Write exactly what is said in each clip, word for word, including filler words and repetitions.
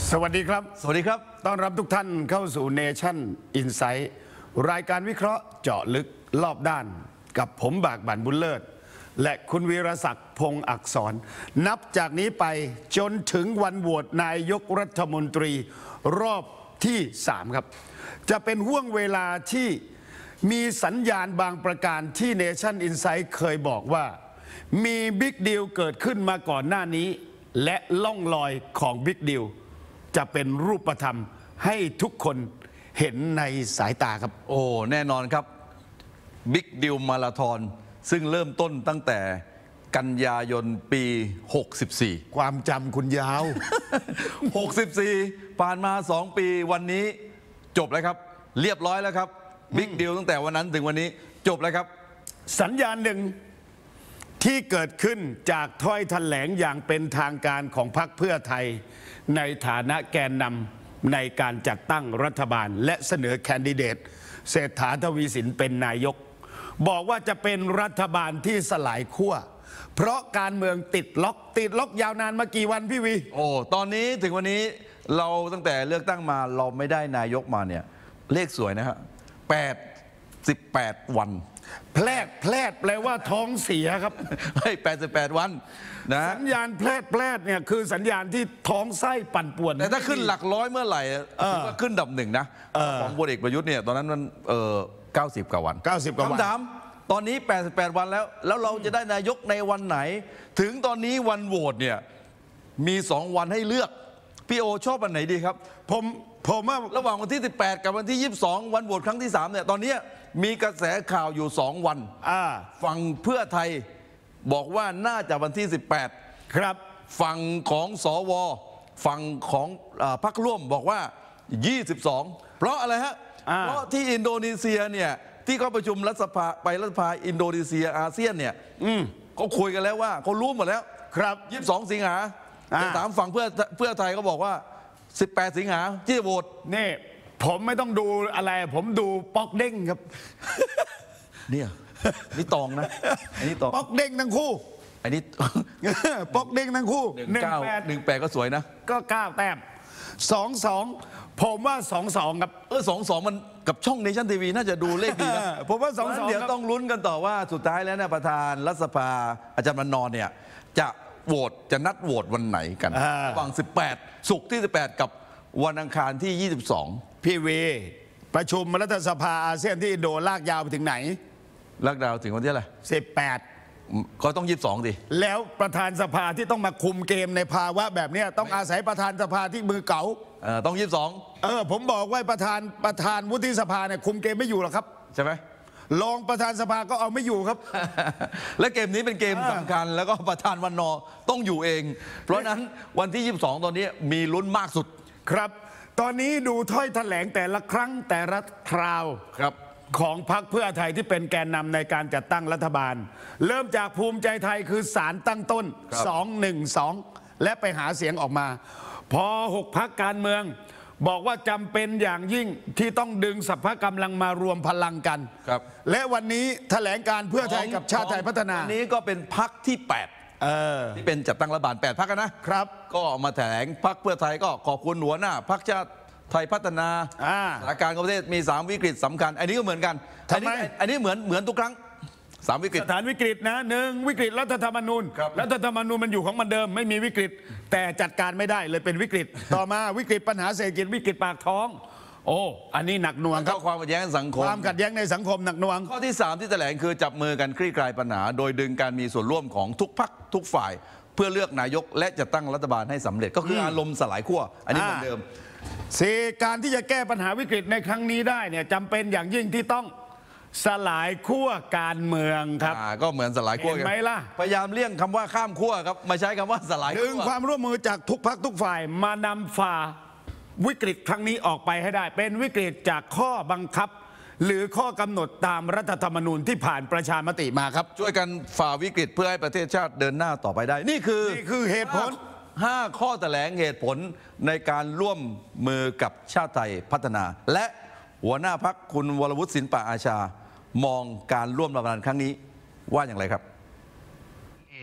สวัสดีครับสวัสดีครับต้อนรับทุกท่านเข้าสู่ Nation Insight รายการวิเคราะห์เจาะลึกรอบด้านกับผมบากบั่นบุญเลิศและคุณวีรศักดิ์พงษ์อักษรนับจากนี้ไปจนถึงวันโหวตนายกรัฐมนตรีรอบที่สามครับจะเป็นห่วงเวลาที่มีสัญญาณบางประการที่ Nation Insight เคยบอกว่ามีบิ๊กดีลเกิดขึ้นมาก่อนหน้านี้และล่องลอยของบิ๊กดีลจะเป็นรูปธรรมให้ทุกคนเห็นในสายตาครับโอ้แน่นอนครับบิ๊กดิวมาราธอนซึ่งเริ่มต้นตั้งแต่กันยายนปีหกสิบสี่ความจำคุณยาวหกสิบสี่ผ่านมาสองปีวันนี้จบแล้วครับเรียบร้อยแล้วครับบิ๊กดิวตั้งแต่วันนั้นถึงวันนี้จบแล้วครับสัญญาณหนึ่งที่เกิดขึ้นจากถ้อยแถลงอย่างเป็นทางการของพรรคเพื่อไทยในฐานะแกนนำในการจัดตั้งรัฐบาลและเสนอแคนดิเดตเศรษฐาทวีสินเป็นนายกบอกว่าจะเป็นรัฐบาลที่สลายขั้วเพราะการเมืองติดล็อกติดล็อกยาวนานมากี่วันพี่วีโอ้ตอนนี้ถึงวันนี้เราตั้งแต่เลือกตั้งมาเราไม่ได้นายกมาเนี่ยเลขสวยนะฮะแปดสิบแปดวันแพลดแพลดแปลว่าท้องเสียครับเฮ้ยแปดสิบแปดวันนะสัญญาณแพลดแพลดเนี่ยคือสัญญาณที่ท้องไส้ปั่นป่วนแต่ถ้าขึ้นหลักร้อยเมื่อไหร่ถือว่าขึ้นดับหนึ่งนะของพลเอกประยุทธ์เนี่ยตอนนั้นมันเออเก้าสิบกว่าวันเก้าสิบกว่าวันคำถามตอนนี้แปดสิบแปดวันแล้วแล้วเราจะได้นายกในวันไหนถึงตอนนี้วันโหวตเนี่ยมีสองวันให้เลือกพี่โอชอบวันไหนดีครับผมผมว่าระหว่างวันที่สิบแปดกับวันที่ยี่สิบสองวันโหวตครั้งที่สามเนี่ยตอนนี้มีกระแสข่าวอยู่สองวันฝั่งเพื่อไทยบอกว่าน่าจะวันที่สิบแปดครับฝั่งของสวฝั่งของพรรคร่วมบอกว่ายี่สิบสองเพราะอะไรฮะเพราะที่อินโดนีเซียเนี่ยที่เขาประชุมรัฐสภาไปรัฐสภาอินโดนีเซียอาเซียนเนี่ยเขาคุยกันแล้วว่าเขารู้หมดแล้วครับยี่สิบสองสิงหาแต่ถามฝั่งเพื่อเพื่อไทยเขาบอกว่าสิบแปดสิงหาที่จะโหวตนี่ผมไม่ต้องดูอะไรผมดูป๊อกเด้งครับเนี่ยนี่ตองนะอันนี้ตองป๊อกเด้งทั้งคู่อันนี้ป๊อกเด้งทั้งคู่หนึ่งเก้าหนึ่งแปดก็สวยนะก็เก้าแต้มสองสองผมว่าสองสองครับเออสองสองมันกับช่องเนชั่นทีวีน่าจะดูเลขดีนะผมว่าสองสองเดี๋ยวต้องลุ้นกันต่อว่าสุดท้ายแล้วเนี่ยประธานรัฐสภาอาจารย์วันนอร์เนี่ยจะโหวตจะนัดโหวตวันไหนกันระหว่างสิบแปดศุกร์ที่สิบแปดกับวันอังคารที่ยี่สิบสองพี่วีประชุมรัฐสภาอาเซียนที่อินโดลากยาวไปถึงไหนลากยาวถึงวันที่อะไรสิบแปดก็ต้องยี่สิบสองดิแล้วประธานสภาที่ต้องมาคุมเกมในภาวะแบบนี้ต้องอาศัยประธานสภาที่มือเก๋าเออต้องยี่สิบสองเออผมบอกว่าประธานประธานวุฒิสภาเนี่ยคุมเกมไม่อยู่หรอกครับใช่ไหมรองประธานสภาก็เอาไม่อยู่ครับและเกมนี้เป็นเกมสำคัญแล้วก็ประธานวันนอต้องอยู่เองเพราะนั้นวันที่ยี่สิบสองตอนนี้มีลุ้นมากสุดครับตอนนี้ดูถ้อยแถลงแต่ละครั้งแต่ละคราวครับของพรรคเพื่อไทยที่เป็นแกนนำในการจัดตั้งรัฐบาลเริ่มจากภูมิใจไทยคือสารตั้งต้นสอง หนึ่ง สองและไปหาเสียงออกมาพอหกพรรคการเมืองบอกว่าจำเป็นอย่างยิ่งที่ต้องดึงสรรพกำลังมารวมพลังกันครับและวันนี้แถลงการเพื่อไทยกับชาติไทยพัฒนาวันนี้ก็เป็นพรรคที่แปดที่เป็นจัดตั้งรัฐบาลแปดพรรคนะครับก็มาแถลงพรรคเพื่อไทยก็ขอบคุณหัวหน้าพรรคชาติไทยพัฒนาสถานการณ์ของประเทศมีสามวิกฤตสำคัญอันนี้ก็เหมือนกันอันนี้อันนี้เหมือนเหมือนทุกครั้งสามวิกฤตสถานวิกฤตนะหนึ่งวิกฤตรัฐธรรมนูญรัฐธรรมนูญมันอยู่ของมันเดิมไม่มีวิกฤตแต่จัดการไม่ได้เลยเป็นวิกฤตต่อมาวิกฤตปัญหาเศรษฐกิจวิกฤตปากท้องโอ้อันนี้หนักหน่วงครับความขัดแย้งสังคมความขัดแย้งในสังคมหนักหน่วงข้อที่สามที่แถลงคือจับมือกันคลี่คลายปัญหาโดยดึงการมีส่วนร่วมของทุกพรรคทุกฝ่ายเพื่อเลือกนายกและจะตั้งรัฐบาลให้สำเร็จก็คืออารมณ์สลายขั้วอันนี้เหมือนเดิมสี่การที่จะแก้ปัญหาวิกฤตในครั้งนี้ได้เนี่ยจำเป็นอย่างยิ่งที่ต้องสลายขั้วการเมืองครับก็เหมือนสลายขั้วเห็นไหมล่ะพยายามเลี่ยงคำว่าข้ามขั้วครับมาใช้คำว่าสลายขั้วดึงความร่วมมือจากทุกพรรคทุกฝ่ายมานำฝ่าวิกฤตครั้งนี้ออกไปให้ได้เป็นวิกฤตจากข้อบังคับหรือข้อกำหนดตามรัฐธรรมนูญที่ผ่านประชามติมาครับช่วยกันฝ่าวิกฤตเพื่อให้ประเทศชาติเดินหน้าต่อไปได้นี่คือนี่คือเหตุผลห้าข้อแถลงเหตุผลในการร่วมมือกับชาติไทยพัฒนาและหัวหน้าพรรคคุณวรวุฒิศิลปะอาชามองการร่วมรัฐบาลครั้งนี้ว่าอย่างไรครับเอง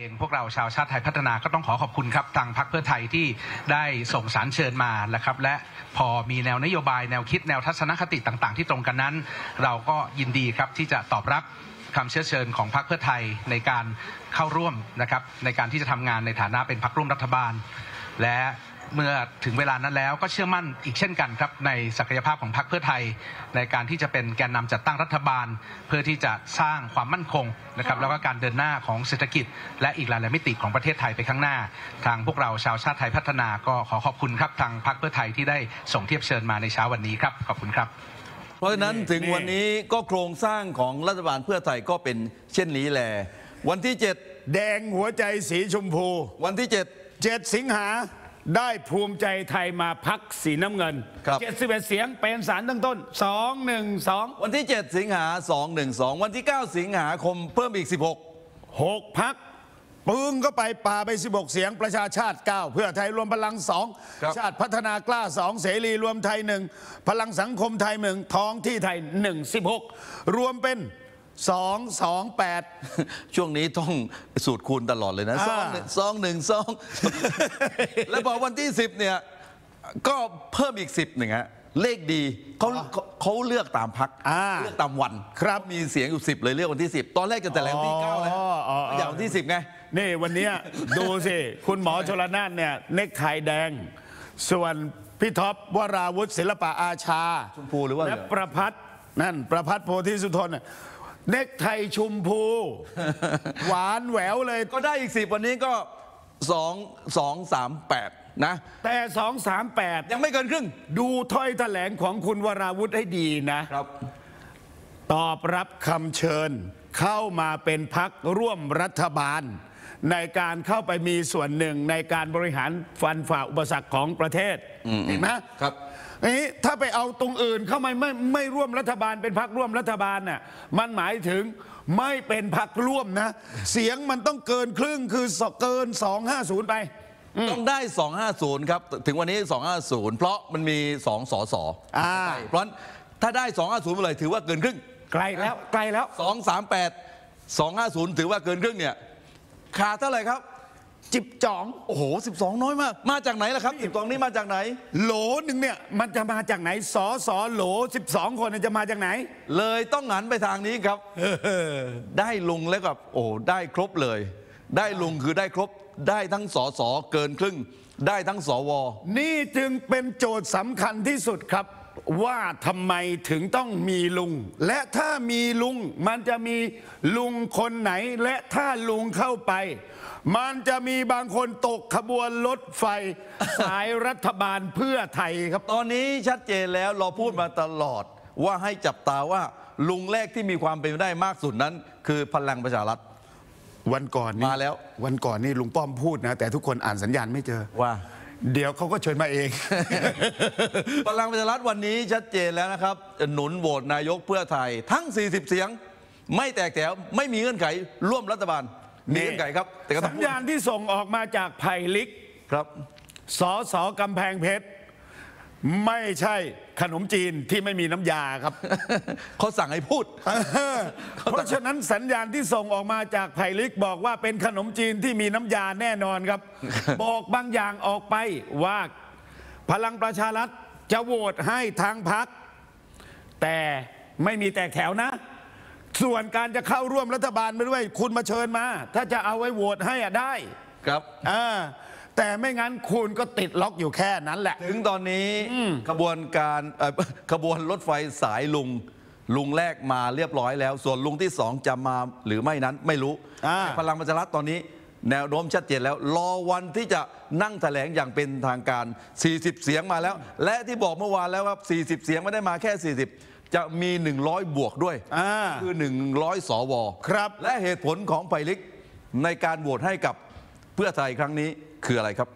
องพวกเราชาวชาติไทยพัฒนาก็ต้องขอขอบคุณครับทางพรรคเพื่อไทยที่ได้ส่งสารเชิญมานะครับและพอมีแนวนโยบายแนวคิดแนวทัศนคติต่างๆที่ตรงกันนั้นเราก็ยินดีครับที่จะตอบรับคำเชื้อเชิญของพรรคเพื่อไทยในการเข้าร่วมนะครับในการที่จะทำงานในฐานะเป็นพรรคร่วมรัฐบาลและเมื่อถึงเวลานั้นแล้วก็เชื่อมั่นอีกเช่นกันครับในศักยภาพของพรรคเพื่อไทยในการที่จะเป็นแกนนำจัดตั้งรัฐบาลเพื่อที่จะสร้างความมั่นคงนะครับแล้วก็การเดินหน้าของเศรษฐกิจและอีกหลายๆมิติของประเทศไทยไปข้างหน้าทางพวกเราชาวชาติไทยพัฒนาก็ขอขอบคุณครับทางพรรคเพื่อไทยที่ได้ส่งเทียบเชิญมาในเช้าวันนี้ครับขอบคุณครับเพราะฉะนั้นถึงวันนี้ก็โครงสร้างของรัฐบาลเพื่อไทยก็เป็นเช่นนี้แหละวันที่เจ็ดแดงหัวใจสีชมพูวันที่เจ็ดเจ็ดสิงหาได้ภูมิใจไทยมาพักสีน้ำเงินเจ็ดสิบเอ็ดเสียงเป็นสารตั้งต้นสองหนึ่งสองวันที่เจ็ดสิงหาสองหนึ่งสองวันที่เก้าสิงหาคมเพิ่มอีกสิบหกหกพักปึ้งก็ไปป่าไปสิบหกเสียงประชาชาติเก้าเพื่อไทยรวมพลังสองชาติพัฒนากล้าสองเสรีรวมไทยหนึ่งพลังสังคมไทยหนึ่งท้องที่ไทยหนึ่งสิบหกรวมเป็นสองสองแปดช่วงนี้ต้องสูตรคูณตลอดเลยนะสองหนึ่งสองหนึ่งสองแล้วพอวันที่สิบเนี่ยก็เพิ่มอีกสิบหนึ่งฮะเลขดีเขาเขาเลือกตามพักเลือกตามวันครับมีเสียงอยู่สิบเลยเลือกวันที่สิบตอนแรกจะแต่แถลงวันที่เก้าแล้วอย่างวันที่สิบไงนี่วันนี้ดูสิคุณหมอชลนานเนี่ยเนคไทแดงส่วนพี่ท็อปวราวุฒิศิลปะอาชาชมพูหรือว่าและประพัฒน์นั่นประพัฒน์โพธิสุทนเนคไทชมพูหวานแหววเลยก็ได้อีกสิบวันนี้ก็สองสองสามแปดนะแต่สองสามแปดยังไม่เกินครึ่งดูถ้อยแถลงของคุณวราวุฒิให้ดีนะครับตอบรับคำเชิญเข้ามาเป็นพรรคร่วมรัฐบาลในการเข้าไปมีส่วนหนึ่งในการบริหารฟันฝ่าอุปสรรคของประเทศเห็นไหมครับนี้ถ้าไปเอาตรงอื่นเข้ามาไม่ไม่ร่วมรัฐบาลเป็นพรรคร่วมรัฐบาลน่ะมันหมายถึงไม่เป็นพรรคร่วมนะเสียงมันต้องเกินครึ่งคือเกินสองห้าศูนย์ไปต้องได้สองห้าศูนย์ครับถึงวันนี้สองห้าศูนย์เพราะมันมีสองสสเพราะถ้าได้สองห้าศูนย์เมื่อไหร่ถือว่าเกินครึ่งไกลแล้วไกลแล้วสองสามแปดสองห้าศูนย์ถือว่าเกินครึ่งเนี่ยขาดเท่าไหร่ครับสิบสองโอ้โหสิบสองน้อยมากมาจากไหนล่ะครับสิบสองนี้มาจากไหนโหลหนึ่งเนี่ยมันจะมาจากไหนสอสอโหลสิบสองคนจะมาจากไหนเลยต้องหันไปทางนี้ครับได้ลุงแล้วกับโอ้ได้ครบเลยได้ลุงคือได้ครบได้ทั้งสอสอเกินครึ่งได้ทั้งสวนี่จึงเป็นโจทย์สำคัญที่สุดครับว่าทำไมถึงต้องมีลุงและถ้ามีลุงมันจะมีลุงคนไหนและถ้าลุงเข้าไปมันจะมีบางคนตกขบวนรถไฟสายรัฐบาลเพื่อไทยครับตอนนี้ชัดเจนแล้วเราพูดมาตลอดว่าให้จับตาว่าลุงแรกที่มีความเป็นไปได้มากสุดนั้นคือพลังประชารัฐวันก่อนนี้มาแล้ววันก่อนนี่ลุงป้อมพูดนะแต่ทุกคนอ่านสัญญาณไม่เจอว่าเดี๋ยวเขาก็เชิญมาเองพลังประชารัฐวันนี้ชัดเจนแล้วนะครับหนุนโหวตนายกเพื่อไทยทั้งสี่สิบเสียงไม่แตกแถวไม่มีเงื่อนไขร่วมรัฐบาลมีเงื่อนไขครับแต่สัญญาณที่ส่งออกมาจากไผ่ลิกครับสอสอกำแพงเพชรไม่ใช่ขนมจีนที่ไม่มีน้ำยาครับเขาสั่งให้พูดเพราะฉะนั้นสัญญาณที่ส่งออกมาจากไผ่ลิกบอกว่าเป็นขนมจีนที่มีน้ำยาแน่นอนครับบอกบางอย่างออกไปว่าพลังประชารัฐจะโหวตให้ทางพรรคแต่ไม่มีแตกแถวนะส่วนการจะเข้าร่วมรัฐบาลไม่ด้วยคุณมาเชิญมาถ้าจะเอาไว้โหวตให้อะได้ครับอ่าแต่ไม่งั้นคุณก็ติดล็อกอยู่แค่นั้นแหละถึงตอนนี้ขบวนการขบวนรถไฟสายลุงลุงแรกมาเรียบร้อยแล้วส่วนลุงที่สองจะมาหรือไม่นั้นไม่รู้พลังประชารัฐตอนนี้แนวโน้มชัดเจนแล้วรอวันที่จะนั่งแถลงอย่างเป็นทางการสี่สิบเสียงมาแล้วและที่บอกเมื่อวานแล้วครับสี่สิบเสียงไม่ได้มาแค่สี่สิบจะมีหนึ่งร้อยบวกด้วยคือหนึ่งร้อยสวครับและเหตุผลของไผ่ลิกในการโหวตให้กับเพื่อไทยครั้งนี้คืออะไรครับ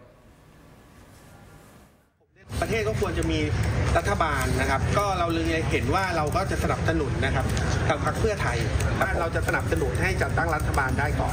ประเทศก็ควรจะมีรัฐบาลนะครับก็เราเลยเห็นว่าเราก็จะสนับสนุนนะครับทางพรรคเพื่อไทยว่าเราจะสนับสนุนให้จัดตั้งรัฐบาลได้ก่อน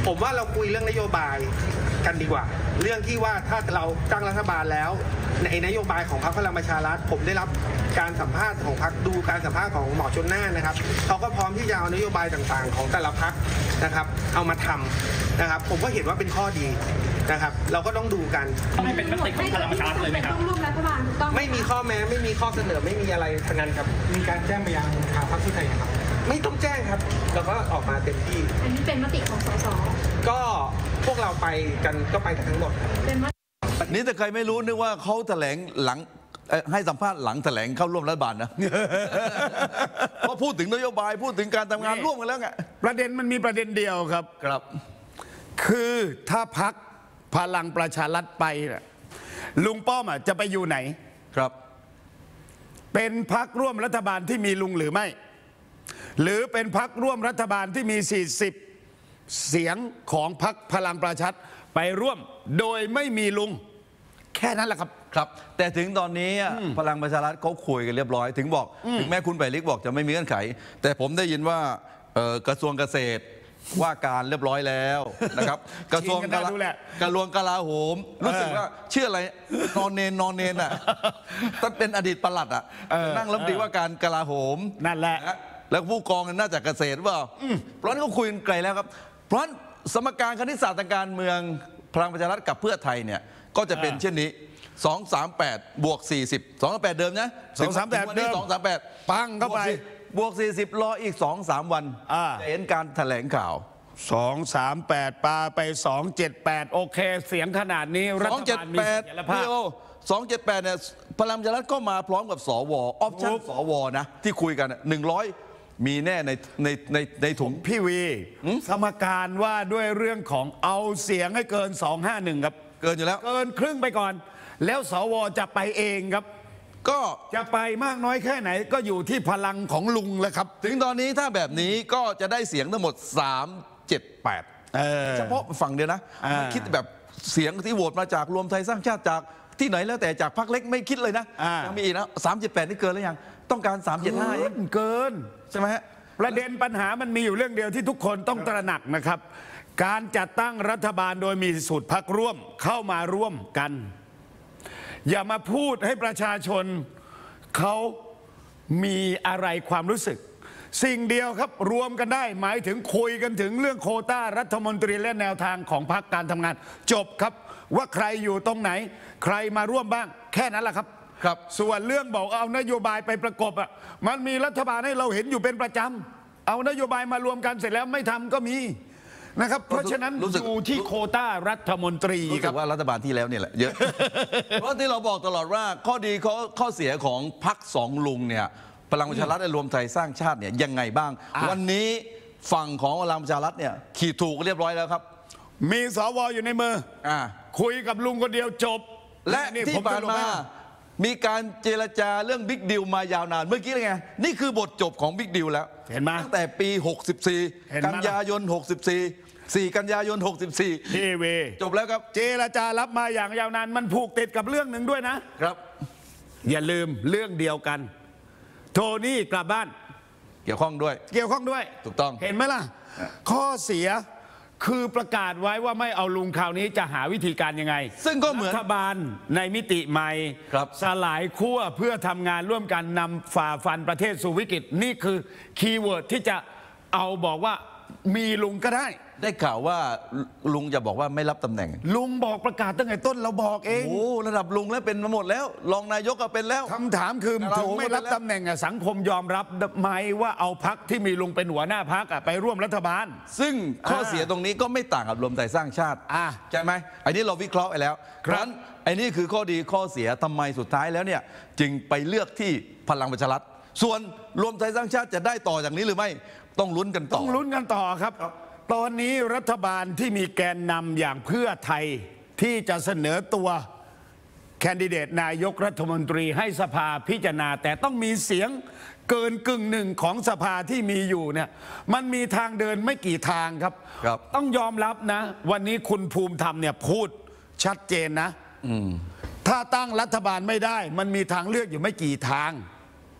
ผมว่าเราคุยเรื่องนโยบายกันดีกว่า เรื่องที่ว่าถ้าเราตั้งรัฐบาลแล้วในนโยบายของพรรคพลังประชารัฐผมได้รับการสัมภาษณ์ของพรรคดูการสัมภาษณ์ของหมอชลน่านนะครับเขาก็พร้อมที่จะเอานโยบายต่างๆของแต่ละพรรคนะครับเอามาทำนะครับผมก็เห็นว่าเป็นข้อดีนะครับเราก็ต้องดูกันไม่เป็นมติของพลังประชารัฐเลยไหมครับต้องร่วมรัฐบาลต้องไม่มีข้อแม้ไม่มีข้อเสนอไม่มีอะไรทั้งนั้นครับมีการแจ้งไปยังทางพรรคเพื่อไทยครับไม่ต้องแจ้งครับเราก็ออกมาเต็มที่อันนี้เป็นมติของสสก็พวกเราไปกันก็ไปกันทั้งหมดเป็นมตินี่แต่ใครไม่รู้นึกว่าเขาแถลงหลังให้สัมภาษณ์หลังแถลงเข้าร่วมรัฐบาลนะเพราะพูดถึงนโยบายพูดถึงการทำงานร่วมกันแล้วไงประเด็นมันมีประเด็นเดียวครับครับคือถ้าพักพลังประชารัฐไปนะลุงป้อมจะไปอยู่ไหนครับเป็นพักร่วมรัฐบาลที่มีลุงหรือไม่หรือเป็นพักร่วมรัฐบาลที่มีสี่สิบเสียงของพักพลังประชารัฐไปร่วมโดยไม่มีลุงแค่นั้นแหละครับครับแต่ถึงตอนนี้พลังประชารัฐเขาคุยกันเรียบร้อยถึงบอกถึงแม้คุณไผ่ลิกบอกจะไม่มีเงื่อนไขแต่ผมได้ยินว่ากระทรวงเกษตรว่าการเรียบร้อยแล้วนะครับกระทรวงกลากระทรวงกลาโหมรู้สึกว่าชื่ออะไรนอนเนนนอนเนนอ่ะท่านเป็นอดีตปลัดอ่ะนั่งรัฐมนตรีว่าการกลาโหมนั่นแหละแล้วผู้กองน่าจะเกษตรว่าเพราะนั้นก็คุยกันไกลแล้วครับเพราะสมการคณิตศาสตร์ทางการเมืองพลังประชารัฐกับเพื่อไทยเนี่ยก็จะเป็นเช่นนี้สองสามแปดบวกสี่สิบสองสามแปดเดิมนะสองสามแปดเดิมสองสามแปดปังเข้าไปบวกสี่สิบรออีกสองสามวันจะเห็นการแถลงข่าวสองสามแปดปาไปสองเจ็ดแปดโอเคเสียงขนาดนี้รัฐบาลมีเสถียรภาพสองเจ็ดแปดเนี่ยพลังประชารัฐก็มาพร้อมกับสวออปชั่นสวนะที่คุยกันหนึ่งร้อยมีแน่ในในในในถุงพี่วีสมการว่าด้วยเรื่องของเอาเสียงให้เกินสองห้าหนึ่งครับเกินอยู่แล้วเกินครึ่งไปก่อนแล้วสวจะไปเองครับก็จะไปมากน้อยแค่ไหนก็อยู่ที่พลังของลุงแล้วครับถึงตอนนี้ถ้าแบบนี้ก็จะได้เสียงทั้งหมดสามเจ็ดแปดเฉพาะฝั่งเดียวนะคิดแบบเสียงที่โหวตมาจากรวมไทยสร้างชาติจากที่ไหนแล้วแต่จากพรรคเล็กไม่คิดเลยนะยังมีอีกนะสามเจ็ดแปดนี่เกินแล้วยังต้องการสามเจ็ดห้าเองเกินใช่ไหมฮะประเด็นปัญหามันมีอยู่เรื่องเดียวที่ทุกคนต้องตระหนักนะครับการจัดตั้งรัฐบาลโดยมีสูตรพรรคร่วมเข้ามาร่วมกันอย่ามาพูดให้ประชาชนเขามีอะไรความรู้สึกสิ่งเดียวครับรวมกันได้หมายถึงคุยกันถึงเรื่องโควต้ารัฐมนตรีและแนวทางของพรรคการทำงานจบครับว่าใครอยู่ตรงไหนใครมาร่วมบ้างแค่นั้นแหละครับครับส่วนเรื่องบอกเอานโยบายไปประกบอ่ะมันมีรัฐบาลให้เราเห็นอยู่เป็นประจำเอานโยบายมารวมกันเสร็จแล้วไม่ทำก็มีนะครับเพราะฉะนั้นอยู่ที่โควต้ารัฐมนตรีครับว่ารัฐบาลที่แล้วเนี่ยแหละเยอะ เพราะที่เราบอกตลอดว่าข้อดีข้อข้อเสียของพรรคสองลุงเนี่ยพลังประชารัฐและรวมไทยสร้างชาติเนี่ยยังไงบ้างวันนี้ฝั่งของพลังประชารัฐเนี่ยขีดถูกเรียบร้อยแล้วครับมีสวอยู่ในมืออ่าคุยกับลุงคนเดียวจบและที่ผ่านมามีการเจรจาเรื่องบิ๊กดิวมายาวนานเมื่อกี้ไงนี่คือบทจบของบิ๊กดิวแล้วเห็นไหมตั้งแต่ปีหกสิบสี่กันยายนหกสิบสี่สี่กันยายนหกสิบสี่ทีวีจบแล้วครับเจรจารับมาอย่างยาวนานมันผูกติดกับเรื่องหนึ่งด้วยนะครับอย่าลืมเรื่องเดียวกันโทนี่กลับบ้านเกี่ยวข้องด้วยเกี่ยวข้องด้วยถูกต้องเห็นไหมล่ะข้อเสียคือประกาศไว้ว่าไม่เอาลุงคราวนี้จะหาวิธีการยังไงซึ่งก็เหมือนรัฐบาลในมิติใหม่สลายขั้วเพื่อทำงานร่วมกันนำฝ่าฟันประเทศสู่วิกฤตนี่คือคีย์เวิร์ดที่จะเอาบอกว่ามีลุงก็ได้ได้ข่าวว่าลุงจะบอกว่าไม่รับตำแหน่งลุงบอกประกาศตั้งแต่ต้นเราบอกเองโอ้ระดับลุงแล้วเป็นมาหมดแล้วรองนายกก็เป็นแล้วคำถามคือถึงไม่รับตำแหน่งอะสังคมยอมรับไหมว่าเอาพรรคที่มีลุงเป็นหัวหน้าพรรคไปร่วมรัฐบาลซึ่งข้อเสียตรงนี้ก็ไม่ต่างกับรวมไทยสร้างชาติใช่ไหมอันนี้เราวิเคราะห์ไปแล้วครั้นไอ้นี่คือข้อดีข้อเสียทำไมสุดท้ายแล้วเนี่ยจึงไปเลือกที่พลังประชารัฐส่วนรวมไทยสร้างชาติจะได้ต่อจากนี้หรือไม่ต้องลุ้นกันต่อต้องลุ้นกันต่อครับตอนนี้รัฐบาลที่มีแกนนำอย่างเพื่อไทยที่จะเสนอตัวแคนดิเดตนายกรัฐมนตรีให้สภาพิจารณาแต่ต้องมีเสียงเกินกึ่งหนึ่งของสภาที่มีอยู่เนี่ยมันมีทางเดินไม่กี่ทางครับครับต้องยอมรับนะวันนี้คุณภูมิธรรมเนี่ยพูดชัดเจนนะถ้าตั้งรัฐบาลไม่ได้มันมีทางเลือกอยู่ไม่กี่ทาง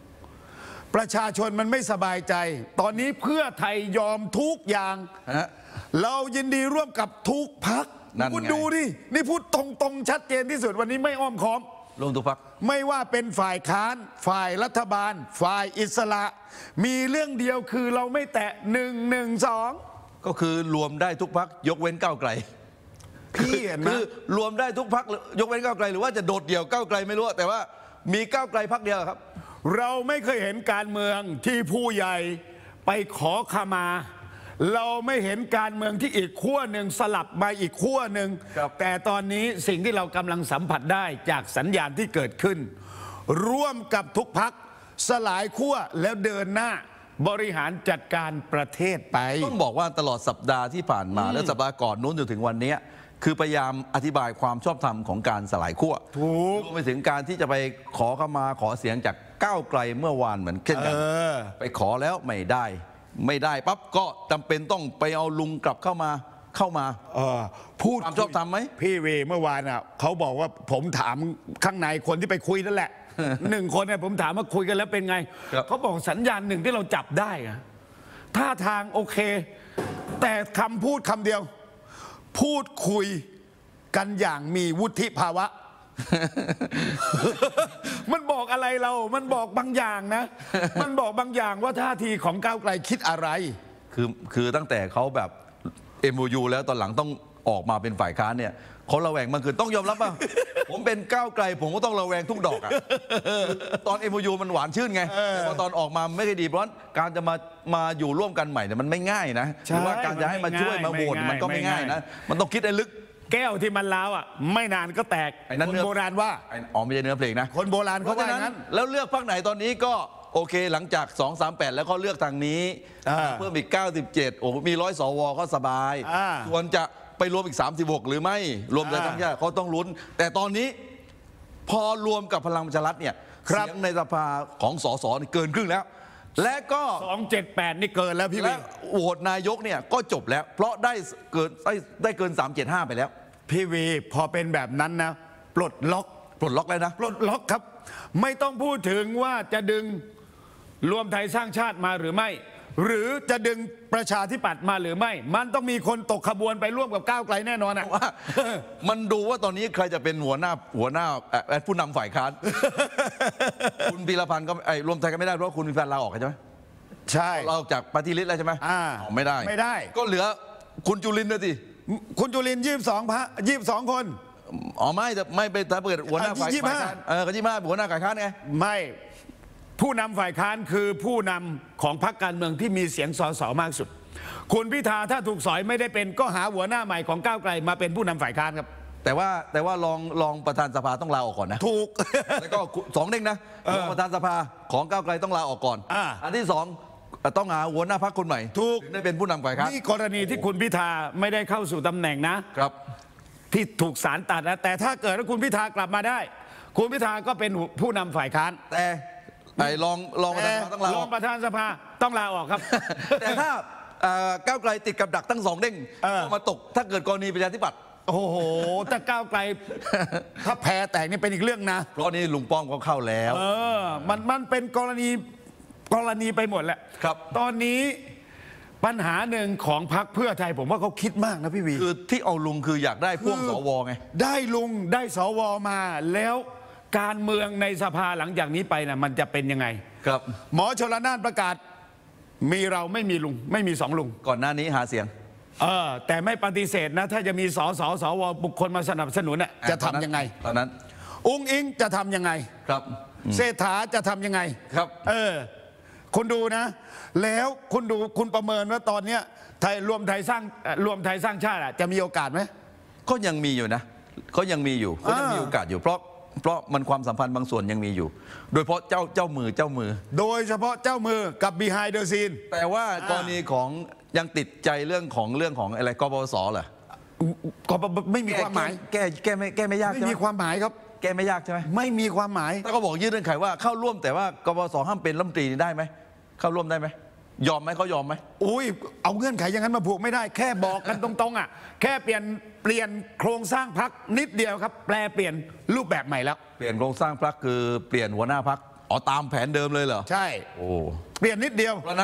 ประชาชนมันไม่สบายใจตอนนี้เพื่อไทยยอมทุกอย่างเรายินดีร่วมกับทุกพักนั่นไงคุณดูดินี่พูดตรงๆชัดเจนที่สุดวันนี้ไม่อ้อมค้อมลงทุกพักไม่ว่าเป็นฝ่ายค้านฝ่ายรัฐบาล ฝ่ายอิสระ มีเรื่องเดียวคือเราไม่แตะหนึ่งหนึ่งสองก็คือรวมได้ทุกพักยกเว้นก้าวไกลพี่เห็นไหมคือรวมได้ทุกพักยกเว้นก้าวไกลหรือว่าจะโดดเดี่ยวก้าวไกลไม่รู้แต่ว่ามีก้าวไกลพักเดียวครับเราไม่เคยเห็นการเมืองที่ผู้ใหญ่ไปขอขมา เราไม่เห็นการเมืองที่อีกขั้วหนึ่งสลับมาอีกขั้วหนึ่งครับแต่ตอนนี้สิ่งที่เรากำลังสัมผัสได้จากสัญญาณที่เกิดขึ้น ร่วมกับทุกพักสลายขั้วแล้วเดินหน้าบริหารจัดการประเทศไปต้องบอกว่าตลอดสัปดาห์ที่ผ่านมา และสัปดาห์ก่อนนู้นจนถึงวันนี้คือพยายามอธิบายความชอบธรรมของการสลายขั้วถูกรวมไปถึงการที่จะไปขอเข้ามาขอเสียงจากก้าวไกลเมื่อวานเหมือนเช่นกันเออไปขอแล้วไม่ได้ ไม่ได้ปั๊บก็จำเป็นต้องไปเอาลุงกลับเข้ามาเข้ามาเออพูดความชอบธรรมไหมพี่เวเมื่อวานอ่ะเขาบอกว่าผมถามข้างในคนที่ไปคุยนั่นแหละ หนึ่งคนเนี่ยผมถามว่าคุยกันแล้วเป็นไงครับเขาบอกสัญญาณหนึ่งที่เราจับได้อะท่าทางโอเค แต่คำพูดคำเดียว พูดคุยกันอย่างมีวุฒิภาวะ มันบอกอะไรเรา มันบอกบางอย่างนะ มันบอกบางอย่างว่าท่าทีของก้าวไกลคิดอะไรคือคือตั้งแต่เขาแบบ เอ็ม โอ ยู แล้วตอนหลังต้องออกมาเป็นฝ่ายค้านเนี่ยเขาระแวงมันคือต้องยอมรับว่า ผมเป็นก้าวไกล ผมก็ต้องระแวงทุกดอกอะตอน เอ็ม โอ ยู มันหวานชื่นไงแต่พอตอนออกมาไม่ได้ดีเพราะการจะมามาอยู่ร่วมกันใหม่เนี่ยมันไม่ง่ายนะหใช่รือว่าการจะให้มาช่วยมาโหวตไม่ง่ายมันก็ไม่ง่ายไม่ง่ายนะมันต้องคิดให้ลึกแก้วที่มันล้าวอ่ะ ไม่นานก็แตกไอ้นั่นคนเนื้อโบราณว่าไอ้อ๋อไม่ใช่เนื้อเพลงนะคนโบราณเพเขาราะว่าฉะอนั้นย่างนั้นแล้วเลือกพรรคไหนตอนนี้ก็โอเคหลังจากสอง สาม แปดแล้วก็เลือกทางนี้อ่าเพิ่มอีกเก้าสิบเจ็ดโอ้มีร้อยสวก็สบายอ่าส่วนจะไปรวมอีกสามสิบหกหรือไม่รวมไทยสร้างชาติเขาต้องลุ้น แต่ตอนนี้พอรวมกับพลังประชารัฐเนี่ยครับเสียงในสภาของสสนี่เกินครึ่งแล้ว และก็สองเจ็ดแปดนี่เกินแล้วพี่วิและโหวตนายกเนี่ยก็จบแล้ว เพราะได้เกินได้ได้เกินสามเจ็ดห้าไปแล้วพี่วีพอเป็นแบบนั้นนะ ปลดล็อกปลดล็อกแล้วนะปลดล็อกครับ ไม่ต้องพูดถึงว่าจะดึงรวมไทยสร้างชาติมาหรือไม่ หรือจะดึงประชาธิปัตย์มาหรือไม่ มันต้องมีคนตกขบวนไปร่วมกับก้าวไกลแน่นอนอะว่ามันดูว่าตอนนี้ใครจะเป็นหัวหน้าหัวหน้าเอ่อผู้นำฝ่ายค้าน คุณพีรพันธ์ก็ไอ้รวมไทยก็ไม่ได้เพราะคุณพีรพันธ์ลาออกใช่ไหมใช่เราออกจากปฏิริษีแล้วใช่ไหมอ่าอ๋อไม่ได้ไม่ได้ก็เหลือคุณจุลินทร์นะสิคุณจุลินยี่สิบสองพระยี่สิบสองคนอ๋อไม่แต่ไม่ไปถ้าเปิดหัวหน้าฝ่ายยี่สิบห้าฝ่ายค้านเออก็ยี่สิบห้าหัวหน้าฝ่ายค้านไงไม่ผู้นำฝ่ายค้านคือผู้นำของพรรคการเมืองที่มีเสียงสสมากสุด คุณพิธาถ้าถูกสอยไม่ได้เป็นก็หาหัวหน้าใหม่ของก้าวไกลมาเป็นผู้นำฝ่ายค้านครับแต่ว่าแต่ว่ารองรองประธานสภาต้องลาออกก่อนนะถูกแล้วก็สองเด้งนะรองประธานสภาของก้าวไกลต้องลาออกก่อนอ่าอันที่สองต้องหาหัวหน้าพรรคคนใหม่ถูกถึงได้เป็นผู้นำฝ่ายค้านนี่กรณีที่คุณพิธาไม่ได้เข้าสู่ตำแหน่งนะครับที่ถูกสารตัดนะแต่ถ้าเกิดว่าคุณพิธากลับมาได้ คุณพิธาก็เป็นผู้นำฝ่ายค้านแต่ไอ้รองรองประธานสภาต้องลารอออง กประธานสภาต้องลาออกครับแต่ถ้าเอ่อก้าวไกลติดกับดักตั้งสองเด้งเออก็มาตกถ้าเกิดกรณีประชาธิปัตย์โอ้โหถ้าก้าวไกล ถ้าแพ้แตกนี่เป็นอีกเรื่องนะเพราะนี่ลุงป้อมก็เข้าแล้วเออ มัน มันเป็นกรณี กรณีไปหมดแหละครับตอนนี้ปัญหาหนึ่งของพรรคเพื่อไทยผมว่าเขาคิดมากนะพี่วีคือที่เอาลุงคืออยากได้พ่วงสวไงได้ลุงได้สวมาแล้วการเมืองในสภาหลังจากนี้ไปนะมันจะเป็นยังไงครับหมอชลนานประกาศ มีเราไม่มีลุง ไม่มีสองลุงก่อนหน้านี้หาเสียงเออ แต่ไม่ปฏิเสธนะ ถ้าจะมีสสสวบุคคลมาสนับสนุนน่ะจะทำยังไงตอนนั้นอุ้งอิงจะทำยังไงครับเศรษฐาจะทำยังไงครับเออ คุณดูนะ แล้วคุณดูคุณประเมินว่าตอนเนี้ยไทยรวมไทยสร้างเอ่อรวมไทยสร้างชาติอะจะมีโอกาสไหมก็ยังมีอยู่นะก็ยังมีอยู่ก็ยังมีอ่าโอกาสอยู่เพราะเพราะมันความสัมพันธ์บางส่วนยังมีอยู่ โดยเฉพาะเจ้าเจ้ามือเจ้ามือโดยเฉพาะเจ้ามือกับ behind the scene แต่ว่ากรณีของยังติดใจเรื่องของเรื่องของอะไรกปปสเหรอก็ไม่มีความหมายแก้แก้ไม่แก้ไม่ยากไม่ใช่ไหมมีความหมายครับแก้ไม่ยากใช่ไหมไม่มีความหมายถ้าก็บอกยื่นเงื่อนไขว่าเข้าร่วมแต่ว่ากปปสห้ามเป็นรัฐมนตรีนี่ได้ไหมเข้าร่วมได้ไหมยอมไหมเขายอมไหมอุ้ยเอาเงื่อนไขอย่างนั้นมาผูกไม่ได้ แค่บอกกันตรงๆอ่ะแค่เปลี่ยนเปลี่ยนโครงสร้างพักนิดเดียวครับ แปลเปลี่ยนรูปแบบใหม่แล้วเปลี่ยนโครงสร้างพรรคคือเปลี่ยนหัวหน้าพรรคอ๋อตามแผนเดิมเลยเหรอใช่โอ้เปลี่ยนนิดเดียวเพราะฉะนั้น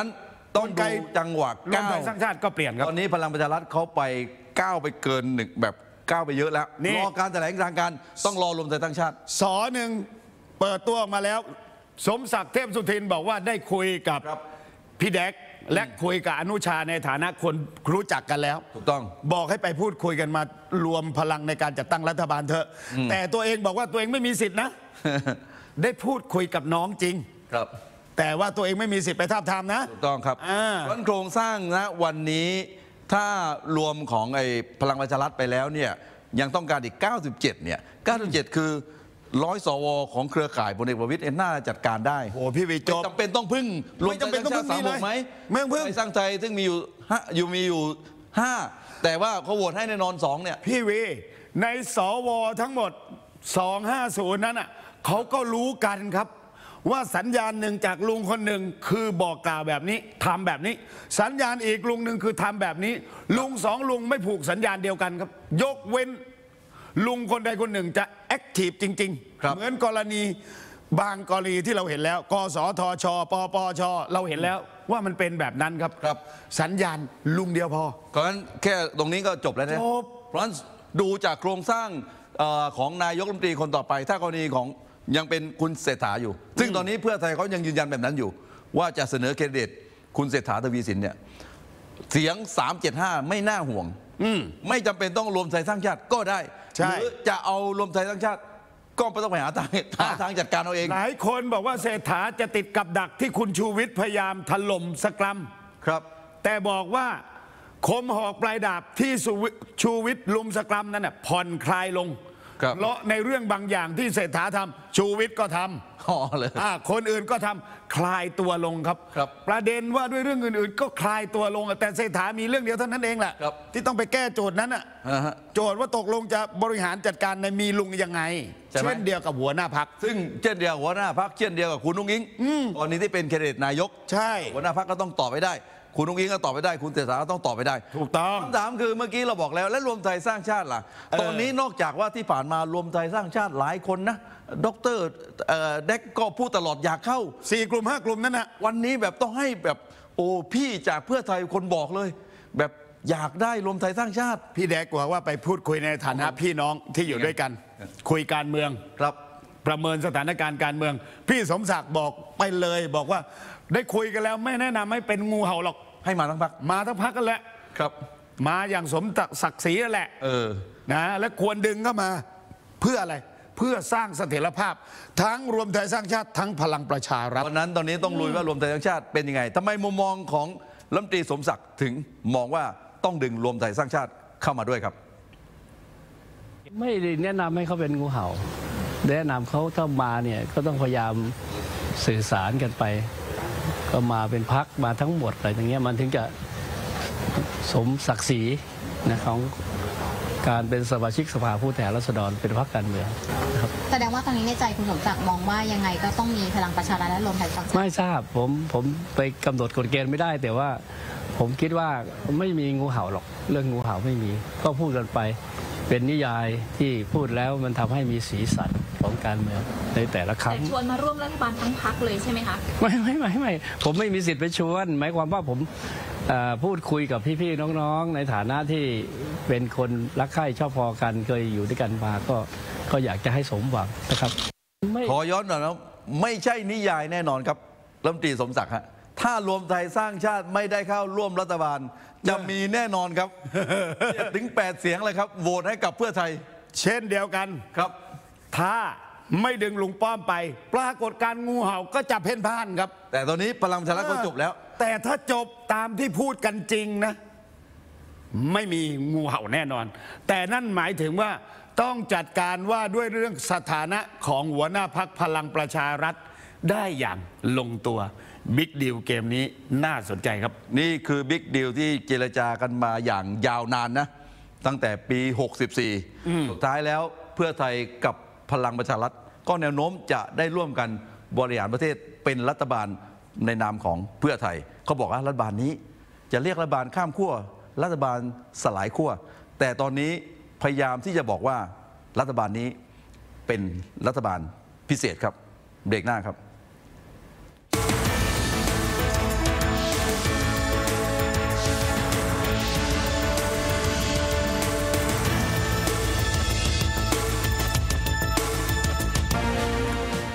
ต้องดูจังหวะรวมก้าไทวยสร้างชาติก็เปลี่ยนครับตอนนี้พลังประชารัฐเขาไปก้าวไปเกินหนึ่งแบบก้าวไปเยอะแล้วนี่รอการแถลงทางการต้องรอรวมไทยสร้างชาติสอหนึ่งเปิดตัวออกมาแล้ว สมศักดิ์เทพสุทินบอกว่าได้คุยกับครับพี่แดกและคุยกับอนุชาในฐานะคนรู้จักกันแล้วถูกต้องบอกให้ไปพูดคุยกันมารวมพลังในการจัดตั้งรัฐบาลเถอะ แต่ตัวเองบอกว่าตัวเองไม่มีสิทธินะ ได้พูดคุยกับน้องจริงครับแต่ว่าตัวเองไม่มีสิทธิ์ไปทาบทามนะถูกต้องครับอ่าเพราะโครงสร้างนะวันนี้ถ้ารวมของไอ้พลังประชารัฐไปแล้วเนี่ยยังต้องการอีก เก้าสิบเจ็ด เนี่ย เก้าสิบเจ็ด คือร้อยสวของเครือข่ายพลเอกประวิตรน่าจะจัดการได้โอ้พี่วิจบไม่จำเป็นต้องพึ่งรวมไม่จำเป็นต้องพึ่งสามนี่เลยหกไหมไม่ต้องพึ่งไทยสร้างไทยซึ่งมีอยู่ห้าอยู่มีอยู่ห้าแต่ว่าเขาโหวตให้แน่นอนสองเนี่ยพี่วีในสวทั้งหมด สองห้าศูนย์ นั้นอ่ะเขาก็รู้กันครับ ว่าสัญญาณหนึ่งจากลุงคนหนึ่งคือบอกกล่าวแบบนี้ทำแบบนี้ สัญญาณอีกลุงหนึ่งคือทำแบบนี้ ลุงสองลุงไม่ผูกสัญญาณเดียวกันครับ ยกเว้นลุงคนใดคนหนึ่งจะแอคทีฟจริงครับๆ เหมือนกรณีบางกรณีที่เราเห็นแล้ว กสทช ปปช เราเห็นแล้วว่ามันเป็นแบบนั้นครับครับสัญญาณลุงเดียวพอเพราะฉะนั้นแค่ตรงนี้ก็จบแล้วนะจบเพราะฉะนั้นดูจากโครงสร้างเอ่อของนายกรัฐมนตรีคนต่อไป ถ้ากรณีของยังเป็นคุณเศรษฐาอยู่ ซึ่งตอนนี้เพื่อไทยเขายังยืนยันแบบนั้นอยู่ ว่าจะเสนอแคนดิเดตคุณเศรษฐาทวีสินเนี่ยเสียงสามเจ็ดห้าไม่น่าห่วงไม่จำเป็นต้องรวมไทยสร้างชาติก็ได้ใช่หรือจะเอารวมไทยสร้างชาติ ก็ไม่ต้องไปหาทางหาทางจัดการเอาเองหลายคนบอกว่าเศรษฐาจะติดกับดักที่คุณชูวิทย์พยายามถล่มสกรัมครับแต่บอกว่าคมหอกปลายดาบที่สุวิชูวิทย์ลุมสกรัมนั้นน่ะผ่อนคลายลงครับเพราะในเรื่องบางอย่างที่เศรษฐาทำชูวิทย์ก็ทอ๋อเลยำอ่าคนอื่นก็ทำคลายตัวลงครับครับประเด็นว่าด้วยเรื่องอื่นๆ ก็คลายตัวลงแต่เศรษฐามีเรื่องเดียวเท่านั้นเองแหละครับที่ต้องไปแก้โจทย์นั้นน่ะอ่าฮะโจทย์ว่าตกลงจะบริหารจัดการในมีลุงยังไงใช่ไหมเช่นเดียวกับหัวหน้าพักซึ่งเช่นเดียวกับหัวหน้าพักเช่นเดียวกับคุณนุ้งอิงตอนนี้ที่เป็นแคนดิเดตนายกใช่หัวหน้าพักก็ต้องตอบไปได้ คุณนุ้งอิงก็ตอบไปได้ คุณเศรษฐาก็ต้องตอบไปได้ถูกต้องคำถามคือเมื่อกี้เราบอกแล้วและรวมไทยสร้างชาติล่ะเออตอนนี้นอกจากว่าที่ผ่านมารวมไทยสร้างชาติหลายคนนะดรเอ่อเด็กก็พูดตลอดอยากเข้าสี่กลุ่มห้ากลุ่มนั้นนะวันนี้แบบต้องให้แบบโอ้พี่จากเพื่อไทยคนบอกเลย แบบอยากได้รวมไทยสร้างชาติพี่แดกกว่าว่าไปพูดคุยในฐานะพี่น้องที่อยู่ด้วยกัน คุยการเมืองครับประเมินสถานการณ์การเมือง พี่สมศักดิ์บอกไปเลยบอกว่าได้คุยกันแล้วไม่แนะนำให้เป็นงูเห่าหรอกให้มาทั้งพักมาทั้งพักกันแหละครับมาอย่างสมศักดิ์ศรีนั่นแหละเออนะและควรดึงเข้ามาเพื่ออะไรเพื่อสร้างเสถียรภาพ ทั้งรวมไทยสร้างชาติทั้งพลังประชารัฐวันนั้นตอนนี้ต้องลุยว่ารวมไทยสร้างชาติเป็นยังไงทำไมมุมมองของรัฐมนตรีสมศักดิ์ถึงมองว่าต้องดึงรวมไทยสร้างชาติเข้ามาด้วยครับไม่ได้แนะนำให้เขาเป็นงูเห่าแนะนำเขาถ้ามาเนี่ยก็ต้องพยายามสื่อสารกันไป ก็มาเป็นพักมาทั้งหมดอะไรอย่างเงี้ยมันถึงจะสมศักดิ์ศรีนะของการเป็นสมาชิกสภาผู้แทนราษฎรเป็นพรรคการเมืองนะครับแสดงว่าตอนนี้ในใจคุณสมศักดิ์มองว่ายังไงก็ต้องมีพลังประชารัฐและรวมไทยสร้างชาติไม่ทราบผมผมไปกำหนดกฎเกณฑ์ไม่ได้ แต่ว่าผมคิดว่าไม่มีงูเห่าหรอกเรื่องงูเห่าไม่มี ก็พูดกันไปเป็นนิยายที่พูดแล้วมันทำให้มีสีสันของการเมืองในแต่ละครั้งแต่ชวนมาร่วมรัฐบาลทั้งพักเลยใช่ไหมคะไม่ไม่ไม่ไม่ผมไม่มีสิทธิ์ไปชวนหมายความว่าผมเอ่อพูดคุยกับพี่ๆน้องๆในฐานะที่เป็นคนรักใคร่ชอบพอกันเคยอยู่ด้วยกันมาก็ก็อยากจะให้สมหวังนะครับไม่ขอย้อนหน่อยนะไม่ใช่นิยายแน่นอนครับรัฐมนตรีสมศักดิ์ฮะถ้ารวมไทยสร้างชาติไม่ได้เข้าร่วมรัฐบาล จะมีแน่นอนครับ ถึงแปดเสียงเลยครับโหวตให้กับเพื่อไทยเช่นเดียวกันครับถ้าไม่ดึงลุงป้อมไป ปรากฏการณ์งูเห่าก็จะเพ่นพ่านครับแต่ตอนนี้พลังประชารัฐก็จบแล้วแต่ถ้าจบตามที่พูดกันจริงนะ ไม่มีงูเห่าแน่นอน แต่นั่นหมายถึงว่าต้องจัดการว่าด้วยเรื่องสถานะของหัวหน้าพักพลังประชารัฐได้อย่างลงตัวบิ๊กดีลเกมนี้น่าสนใจครับนี่คือบิ๊กดีลที่เจรจากันมาอย่างยาวนานนะ ตั้งแต่ปี หกสิบสี่ สุดท้ายแล้วเพื่อไทยกับพลังประชารัฐก็แนวโน้มจะได้ร่วมกันบริหารประเทศเป็นรัฐบาลในนามของเพื่อไทยเขาบอกว่ารัฐบาลนี้จะเรียกรัฐบาลข้ามขั้วรัฐบาลสลายขั้วแต่ตอนนี้พยายามที่จะบอกว่ารัฐบาลนี้เป็นรัฐบาลพิเศษครับเบรกหน้าครับ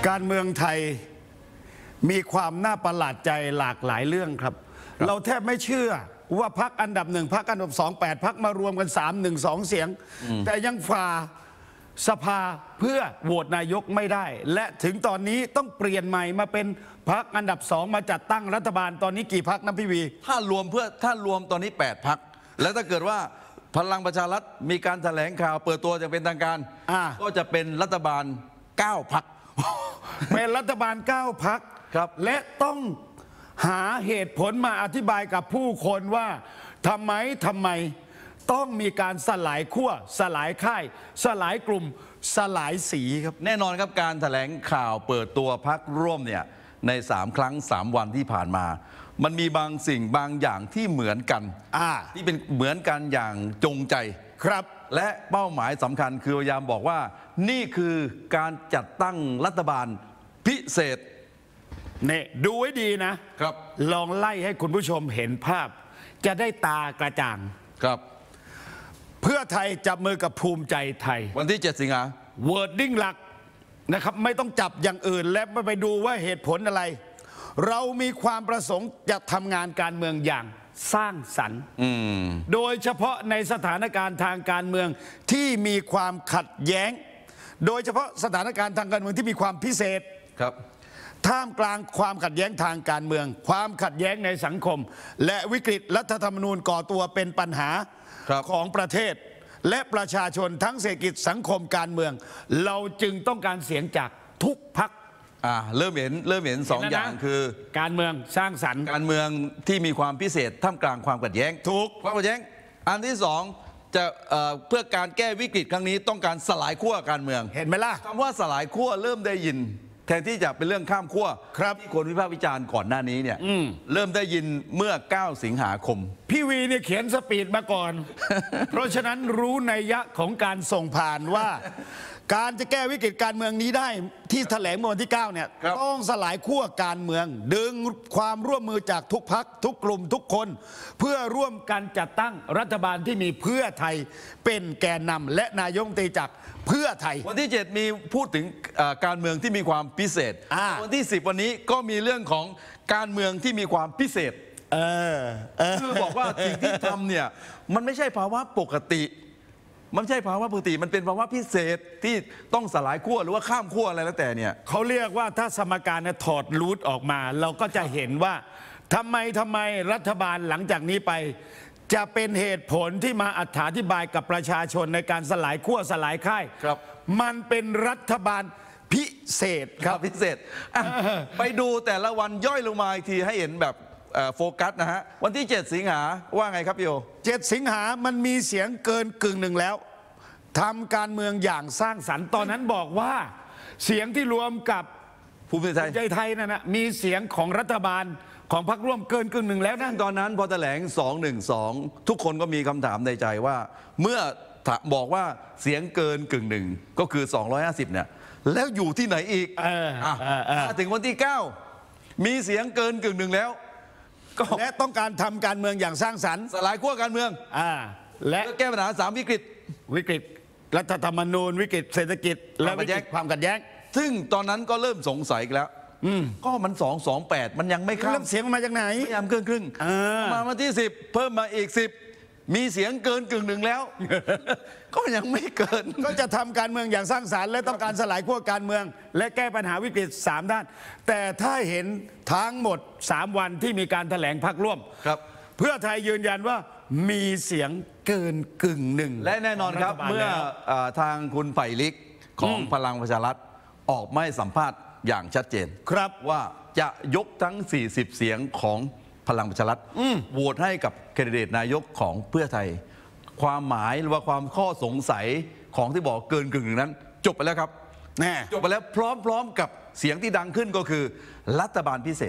การเมืองไทยมีความน่าประหลาดใจหลากหลายเรื่องครับ เราแทบไม่เชื่อว่าพรรคอันดับหนึ่งพรรคอันดับสองแปดพรรคมารวมกันสามหนึ่งสองเสียง แต่ยังฝ่าสภาเพื่อโหวตนายกไม่ได้ และถึงตอนนี้ต้องเปลี่ยนใหม่มาเป็นพรรคอันดับสองมาจัดตั้งรัฐบาลตอนนี้กี่พรรคนะพี่วีถ้ารวมเพื่อถ้ารวมตอนนี้แปดพรรคแล้วถ้าเกิดว่าพลังประชารัฐมีการแถลงข่าวเปิดตัวจะเป็นทางการอ่าก็จะเป็นรัฐบาลเก้าพรรคเป็นรัฐบาลเก้าพรรคครับและต้องหาเหตุผลมาอธิบายกับผู้คนว่าทำไมทำไมต้องมีการสลายขั้วสลายค่าย สลายกลุ่มสลายสีครับแน่นอนครับการแถลงข่าวเปิดตัวพรรคร่วมเนี่ยในสามครั้งสามวันที่ผ่านมา มันมีบางสิ่งบางอย่างที่เหมือนกันอ่าที่เป็นเหมือนกันอย่างจงใจครับและเป้าหมายสำคัญคือพยายามบอกว่านี่คือการจัดตั้งรัฐบาลพิเศษเนี่ยดูไว้ดีนะครับลองไล่ให้คุณผู้ชมเห็นภาพ จะได้ตากระจ่างครับเพื่อไทยจับมือกับภูมิใจไทยวันที่เจ็ดสิงหาเวิร์ดดิ้งหลักนะครับไม่ต้องจับอย่างอื่นและไม่ไปดูว่าเหตุผลอะไร เรามีความประสงค์จะทำงานการเมืองอย่างสร้างสรรค์โดยเฉพาะในสถานการณ์ทางการเมืองที่มีความขัดแย้ง โดยเฉพาะสถานการณ์ทางการเมืองที่มีความพิเศษครับท่ามกลางความขัดแย้งทางการเมือง ความขัดแย้งในสังคม และวิกฤตรัฐธรรมนูญก่อตัวเป็นปัญหาครับของประเทศ และประชาชนทั้งเศรษฐกิจสังคมการเมือง เราจึงต้องการเสียงจากทุกพรรคอ่าเริ่มเห็นเริ่มเห็นสองเห็นแล้วนะอย่างคือการเมืองสร้างสรรค์การเมืองที่มีความพิเศษท่ามกลางความขัดแย้งถูกความขัดแย้งอันที่สองจะเอ่อเพื่อการแก้วิกฤตครั้งนี้ต้องการสลายขั้วการเมืองเห็นไหมล่ะคำว่าสลายขั้วเริ่มได้ยิน แทนที่จะเป็นเรื่องข้ามขั้วครับที่คนวิพากษ์วิจารณ์ก่อนหน้านี้เนี่ยเริ่มได้ยินเมื่อเก้าสิงหาคมพี่วีเนี่ยเขียนสปีดมาก่อน เพราะฉะนั้นรู้นัยยะของการส่งผ่านว่า การจะแก้วิกฤตการเมืองนี้ได้ที่แถลงเมื่อวันที่เก้าเนี่ยครับต้องสลายขั้วการเมือง ดึงความร่วมมือจากทุกพักทุกกลุ่มทุกคน เพื่อร่วมกันจัดตั้งรัฐบาลที่มีเพื่อไทยเป็นแกนนำและนายกรัฐมนตรีจากเพื่อไทยวันที่เจ็ดมีพูดถึงเอ่อการเมืองที่มีความพิเศษอ่าวันที่สิบวันนี้ก็มีเรื่องของการเมืองที่มีความพิเศษเออเออคือบอกว่าสิ่งที่ทำเนี่ยมันไม่ใช่ภาวะปกติ มันไม่ใช่ภาวะปกติมันเป็นภาวะพิเศษที่ต้องสลายขั้วหรือว่าข้ามขั้วอะไรแล้วแต่เนี่ยเขาเรียกว่าถ้าสมการเนี่ยถอดรูทออกมา เราก็จะเห็นว่าทำไมทำไมรัฐบาลหลังจากนี้ไป จะเป็นเหตุผลที่มาอธิบายกับประชาชนในการสลายขั้วสลายค่ายครับมันเป็นรัฐบาลพิเศษคครัรับ บพิเศษอ่ะไปดูแต่ละวันย่อยลงมาอีกทีให้เห็นแบบเอ่อโฟกัสนะฮะวันที่เจ็ดสิงหาว่าไงครับพี่โอเจ็ดสิงหามันมีเสียงเกินกึ่งหนึ่งแล้วทำการเมืองอย่างสร้างสรรค์ตอนนั้นบอกว่าเสียงที่รวมกับภูมิใจไทยใจไทยนั่นนะมีเสียงของรัฐบาลของพรรคร่วมเกินกึ่งหนึ่งแล้วนะตอนนั้นพอแถลงสองหนึ่งสองทุกคนก็มีคำถามในใจว่า เมื่อบอกว่าเสียงเกินกึ่งหนึ่งก็คือสองร้อยห้าสิบเนี่ยแล้วอยู่ที่ไหนอีกเอออ่ะเออเออมาถึงวันที่เก้ามีเสียงเกินกึ่งหนึ่งแล้ว ก็และต้องการทำการเมืองอย่างสร้างสรรค์สลายขั้วการเมืองอ่าและเพื่อแก้ปัญหาสามวิกฤตวิกฤตรัฐธรรมนูญวิกฤตเศรษฐกิจและวิกฤตความขัดแย้งซึ่งตอนนั้นก็เริ่มสงสัยอีกแล้วก็มันสองสองแปดมันยังไม่ข้าเรื่มองเสียงมาจากไหนพยายามเกินครึ่งเออมาวันที่สิบเพิ่มมาอีกสิบมีเสียงเกินกึ่งหนึ่งแล้ว ก็ยังไม่เกินก็จะทำการเมืองอย่างสร้างสรรค์และต้องการสลายขั้วการเมือง และแก้ปัญหาวิกฤตสามด้าน แต่ถ้าเห็นทั้งหมดสามวันที่มีการแถลงพรรคร่วมครับเพื่อไทยยืนยันว่ามีเสียงเกินกึ่งหนึ่งและแน่นอนครับฐาลเมื่อแล้วเอ่อทางคุณไผ่ลิกของพลังประชารัฐออกไม่สัมภาษณ์อย่างชัดเจนครับว่าจะยกทั้ง สี่สิบ เสียงของพลังประชารัฐโหวตให้กับแคนดิเดตนายกของเพื่อไทย ความหมายหรือว่าความข้อสงสัยของที่บอกเกินกึ่งหนึ่งนั้น จบไปแล้วครับแน่จบไปแล้วพร้อมๆกับเสียงที่ดังขึ้นก็คือ รัฐบาลพิเศษ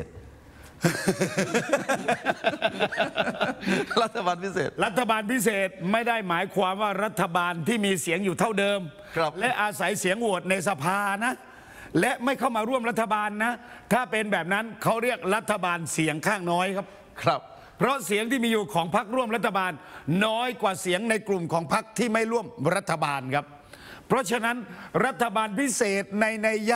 รัฐบาลพิเศษรัฐบาลพิเศษไม่ได้หมายความว่ารัฐบาลที่มีเสียงอยู่เท่าเดิมครับและอาศัยเสียงโหวตในสภานะ และไม่เข้ามาร่วมรัฐบาลนะ ถ้าเป็นแบบนั้นเขาเรียกรัฐบาลเสียงข้างน้อยครับครับเพราะเสียงที่มีอยู่ของพรรคร่วมรัฐบาลน้อยกว่าเสียงในกลุ่มของพรรคที่ไม่ร่วมรัฐบาลครับ เพราะฉะนั้นรัฐบาลพิเศษในนัยยะ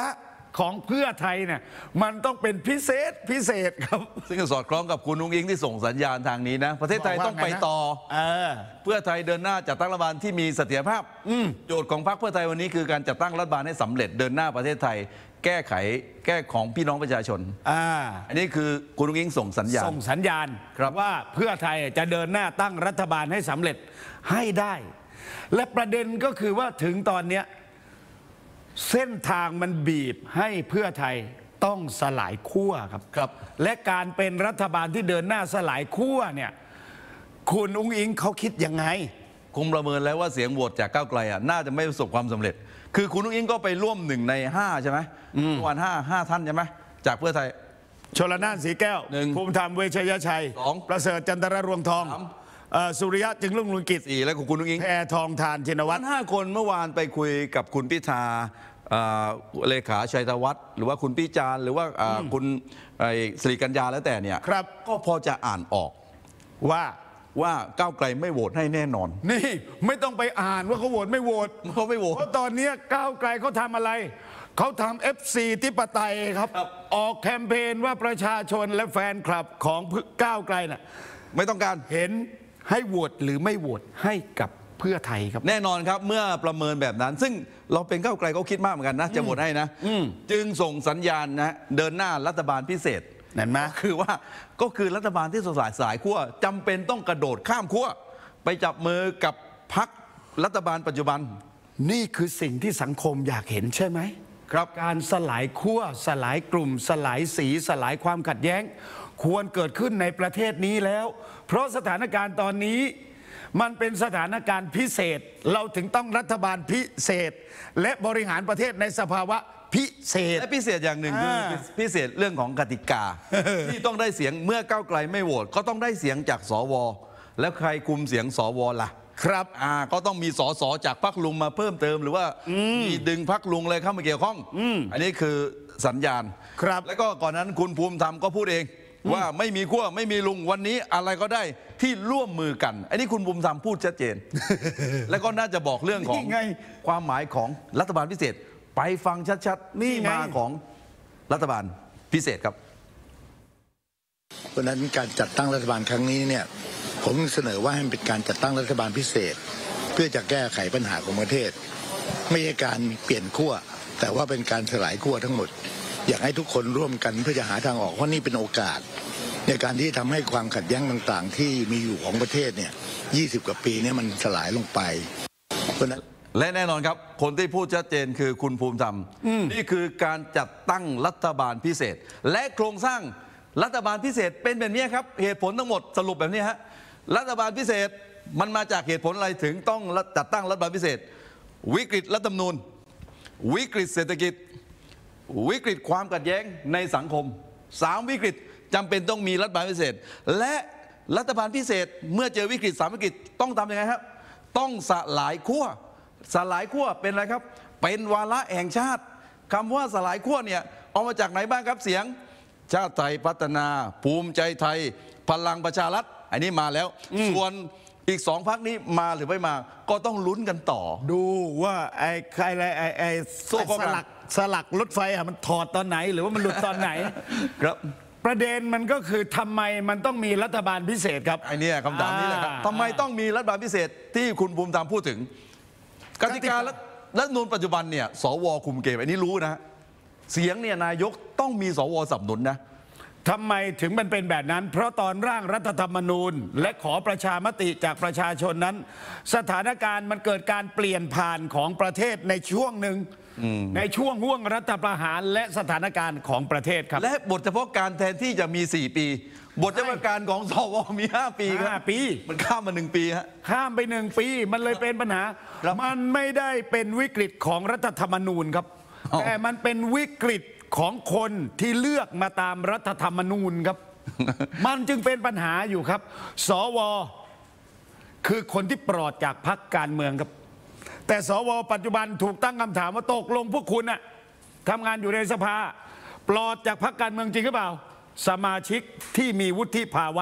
ของเพื่อไทยเนี่ยมันต้องเป็นพิเศษพิเศษครับซึ่งก็สอดคล้องกับคุณนุ้งอิงที่ส่งสัญญาณทางนี้นะประเทศไทยต้องไปต่อเออเพื่อไทยเดินหน้าจัดตั้งรัฐบาลที่มีเสถียรภาพโจทย์ของพรรคเพื่อไทยวันนี้คือการจัดตั้งรัฐบาลให้สำเร็จเดินหน้าประเทศไทยแก้ไขแก้ของพี่น้องประชาชนอ่าอันนี้คือคุณนุ้งอิงส่งสัญญาณส่งสัญญาณครับว่าเพื่อไทยจะเดินหน้าตั้งรัฐบาลให้สำเร็จให้ได้ และประเด็นก็คือว่าถึงตอนเนี้ยเส้นทางมันบีบให้เพื่อไทยต้องสลายขั้วครับครับและการเป็นรัฐบาลที่เดินหน้าสลายขั้วเนี่ยคุณอุ้งอิงเขาคิดยังไงคงประเมินแล้วว่าเสียงโหวตจากก้าวไกลอ่ะน่าจะไม่ประสบความสำเร็จ คือคุณนุ้งอิงก็ไปร่วมหนึ่งในห้าใช่ไหมเมื่อวานห้าห้าท่านใช่ไหมจากเพื่อไทยชลนานสีแก้วหนึ่งภูมิธรรมเวชยชัยสองประเสริฐจันทรรวงทองสามเอ่อสุริยะจึงรุ่งเรืองกิจสี่แล้วก็คุณนุ้งอิงแพทองทานชินวัวัตนรห้าคนเมื่อวานไปคุยกับคุณพิธาเอ่อเลขาชัยธวัฒน์หรือว่าคุณพิจารณ์หรือว่าเอ่อคุณไอ้สิริกัญญาแล้วแต่เนี่ยครับก็พอจะอ่านออกว่าว่าก้าวไกลไม่โหวตให้แน่นอนนี่ไม่ต้องไปอ่านว่าเขาโหวตไม่โหวตเขาไม่โหวตเพราะตอนนี้ก้าวไกลเขาทำอะไร เขาทำ เอฟ ซี ทิปไตยครับครับออกแคมเปญว่าประชาชนและแฟนคลับของก้าวไกลน่ะไม่ต้องการเห็นให้โหวตหรือไม่โหวตให้กับเพื่อไทยครับแน่นอนครับเมื่อประเมินแบบนั้น ซึ่งเราเป็นก้าวไกลก็คิดมากเหมือนกันนะจะโหวตให้นะจึงส่งสัญญาณนะเดินหน้ารัฐบาลพิเศษเห็นไหมก็คือว่าก็คือรัฐบาลที่สลายสายขั้วจำเป็นต้องกระโดดข้ามขั้วไปจับมือกับพรรครัฐบาลปัจจุบันนี่คือสิ่งที่สังคมอยากเห็นใช่ไหมครับการสลายขั้วสลายกลุ่ม สลายสีสลายความขัดแย้ง ควรเกิดขึ้นในประเทศนี้แล้ว เพราะสถานการณ์ตอนนี้ มันเป็นสถานการณ์พิเศษ เราถึงต้องรัฐบาลพิเศษ และบริหารประเทศในสภาวะพิเศษและพิเศษอย่างหนึ่งคืออ่าพิเศษเรื่องของกติกา ที่ต้องได้เสียงเมื่อก้าวไกลไม่โหวตก็ต้องได้เสียงจากสวแล้วใครคุมเสียงสวล่ะครับอ่าก็ต้องมีสสจากพรรคลุงมาเพิ่มเติมหรือว่ามีดึงพรรคลุงเลยเข้ามาเกี่ยวข้องอันนี้คือสัญญาณครับแล้วก็ก่อนนั้นคุณภูมิธรรมก็พูดเอง ว่าไม่มีขั้วไม่มีลุงวันนี้อะไรก็ได้ที่ร่วมมือกันอันนี้คุณภูมิธรรมพูดชัดเจน แล้วก็น่าจะบอกเรื่องของนี่ไงความหมายของรัฐบาลพิเศษ ไปฟังชัดๆนี่ที่ไงมาของรัฐบาลพิเศษครับเพราะฉะนั้นการจัดตั้งรัฐบาลครั้งนี้เนี่ยผมเสนอว่าให้มันเป็นการจัดตั้งรัฐบาลพิเศษ เพื่อจะแก้ไขปัญหาของประเทศ ไม่ใช่การเปลี่ยนขั้วแต่ว่าเป็นการสลายขั้วทั้งหมด อยากให้ทุกคนร่วมกันเพื่อจะหาทางออกเพราะนี่เป็นโอกาส ในการที่ทำให้ความขัดแย้งต่างๆ ที่มีอยู่ของประเทศเนี่ยยี่สิบกว่าปีเนี่ยมันสลายลงไปเพราะฉะนั้นและแน่นอนครับคนที่พูดชัดเจนคือคุณภูมิธรรมนี่คือการจัดตั้งรัฐบาลพิเศษ และโครงสร้างรัฐบาลพิเศษเป็นแบบนี้ครับเหตุผลทั้งหมดสรุปแบบนี้ฮะรัฐบาลพิเศษมันมาจากเหตุผลอะไรถึงต้องจัดตั้งรัฐบาลพิเศษ วิกฤตรัฐธรรมนูญวิกฤตเศรษฐกิจวิกฤตความขัดแย้งในสังคมสามวิกฤตจำเป็นต้องมีรัฐบาลพิเศษ และรัฐบาลพิเศษเมื่อเจอวิกฤตสามวิกฤตต้องทำยังไงครับต้องสลายขั้วสลายขั้วเป็นอะไรครับเป็นวาระแห่งชาติคำว่าสลายขั้วเนี่ยเอามาจากไหนบ้างครับเสียงชาติไทยพัฒนาภูมิใจไทยพลังประชารัฐอันนี้มาแล้วส่วนอีกสองพรรคนี้มาหรือไม่มาก็ต้องลุ้นกันต่อดูว่าไอ้ใครอะไรไอ้ไอ้โซ่ข้อสกลางลักสลักรถไฟอ่ะมันถอดตอนไหนหรือว่ามันหลุดตอนไหนครับประเด็นมันก็คือทำไมมันต้องมีรัฐบาลพิเศษครับไอ้เนี่ยคำถามนี้แหละครับอ่าทำไมต้องมีรัฐบาลพิเศษที่คุณภูมิธรรมพูดถึงกติกาและรัฐธรรมนูญปัจจุบันเนี่ยสวคุมเกมอันนี้รู้นะเสียงเนี่ยนายกต้องมีสวสนับสนุนนะทำไมถึงมันเป็นแบบนั้น เพราะตอนร่างรัฐธรรมนูญ และขอประชามติจากประชาชนนั้น สถานการณ์มันเกิดการเปลี่ยนผ่านของประเทศในช่วงหนึ่งในช่วงห่วงรัฐประหารและสถานการณ์ของประเทศครับและบทเฉพาะการแทนที่จะมี สี่ ปี บทเฉพาะการของสวมี ห้า ปีครับห้าปีมันข้ามมาหนึ่งปีฮะข้ามไปหนึ่งปีมันเลยเป็นปัญหาครับมันไม่ได้เป็นวิกฤตของรัฐธรรมนูญครับอ๋อแต่มันเป็นวิกฤตของคนที่เลือกมาตามรัฐธรรมนูญครับ มันจึงเป็นปัญหาอยู่ครับ สว คือคนที่ปลอดจากพรรคการเมืองครับ แต่สว ปัจจุบันถูกตั้งคำถามว่าตกลงพวกคุณน่ะทำงานอยู่ในสภา ปลอดจากพรรคการเมืองจริงหรือเปล่า สมาชิกที่มีวุฒิภาวะ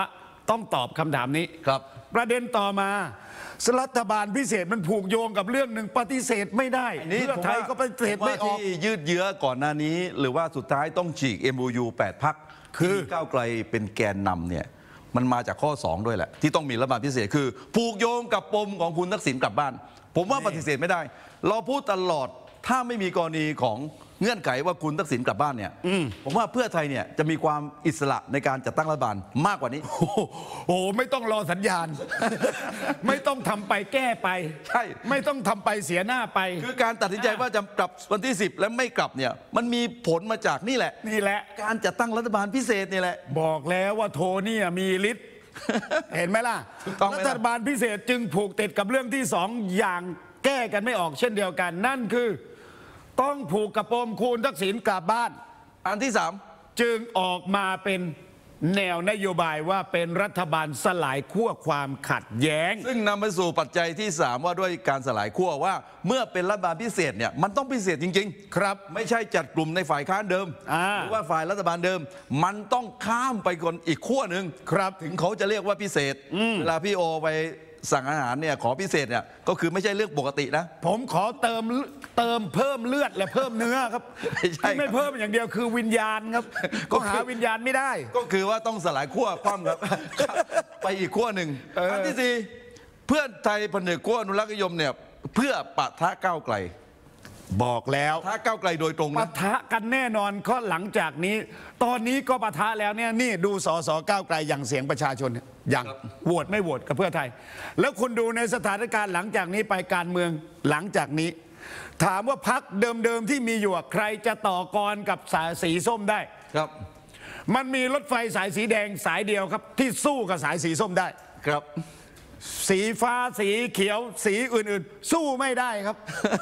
ต้องตอบคำถามนี้ครับประเด็นต่อมารัฐบาลพิเศษมันผูกโยงกับเรื่องหนึ่งปฏิเสธไม่ได้เพื่อไทยก็ปฏิเสธไม่ออกที่ยืดเยื้อก่อนหน้านี้ หรือว่าสุดท้ายต้องฉีก เอ็ม โอ ยู แปด พรรคคือที่ก้าวไกลเป็นแกนนำเนี่ยมันมาจากข้อ สอง ด้วยแหละที่ต้องมีรัฐบาลพิเศษคือผูกโยงกับปมของคุณทักษิณกลับบ้าน ผมว่าปฏิเสธไม่ได้ เราพูดตลอดถ้าไม่มีกรณีของเงื่อนไขว่าคุณทักษิณกลับบ้านเนี่ยผมว่าเพื่อไทยเนี่ยจะมีความอิสระในการจัดตั้งรัฐบาลมากกว่านี้โอ้โหไม่ต้องรอสัญญาณ ไม่ต้องทำไปแก้ไปใช่ไม่ต้องทำไปเสียหน้าไปคือการตัดสินใจว่าจะกลับวันที่สิบและไม่กลับเนี่ยมันมีผลมาจากนี่แหละนี่แหละการจัดตั้งรัฐบาลพิเศษนี่แหละบอกแล้วว่าโทนี่มีฤทธิ์ เห็นไหมล่ะถูกต้องไหมล่ะรัฐบาลพิเศษจึงผูกติดกับเรื่องที่สองอย่างแก้กันไม่ออกเช่นเดียวกัน นั่นคือต้องผูกกับปมคุณทักษิณกลับบ้านอันที่สามจึงออกมาเป็นแนวนโยบายว่าเป็นรัฐบาลสลายขั้วความขัดแย้งซึ่งนำไปสู่ปัจจัยที่สามว่าด้วยการสลายขั้วว่าเมื่อเป็นรัฐบาลพิเศษเนี่ยมันต้องพิเศษจริงๆครับไม่ใช่จัดกลุ่มในฝ่ายค้านเดิมอ่าหรือว่าฝ่ายรัฐบาลเดิม มันต้องข้ามไปคนอีกขั้วหนึ่งครับถึงเขาจะเรียกว่าพิเศษเวลาพี่โอไปสั่งอาหารเนี่ยขอพิเศษเนี่ยก็คือไม่ใช่เรื่องปกตินะผมขอเติมเติมเพิ่มเลือดและเพิ่มเนื้อครับไม่ใช่ครับที่ไม่เพิ่มอย่างเดียวคือวิญญาณครับก็ก็คือหาวิญญาณไม่ได้ก็คือว่าต้องสลายขั้วคว่ำครับ ไปอีกขั้วหนึ่งอันที่สี่เพื่อไทยผนึกขั้วอนุรักษ์นิยมเนี่ยเพื่อปะทะก้าวไกลบอกแล้วปะทะก้าวไกลโดยตรงปะนะทะกันแน่นอนก็หลังจากนี้ ตอนนี้ก็ปะทะแล้วเนี่ยนี่ดูสสก้าวไกลอย่างเสียงประชาชนเนี่ยอย่างโหวตไม่โหวตกับเพื่อไทย แล้วคุณดูในสถานการณ์หลังจากนี้ไปการเมืองหลังจากนี้ ถามว่าพักเดิมๆที่มีอยู่ใครจะต่อกรกับสายสีส้มได้ครับมันมีรถไฟสายสีแดงสายเดียวครับ ที่สู้กับสายสีส้มได้ครับสีฟ้าสีเขียวสีอื่นๆ สู้ไม่ได้ครับ